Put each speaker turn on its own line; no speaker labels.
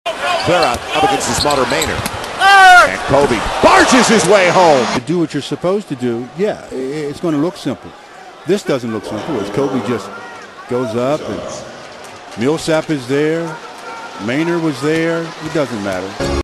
Clear out up against the smaller Maynard. And Kobe barges his way home.
To do what you're supposed to do, yeah, it's going to look simple. This doesn't look simple as Kobe just goes up and Millsap is there. Maynard was there. It doesn't matter.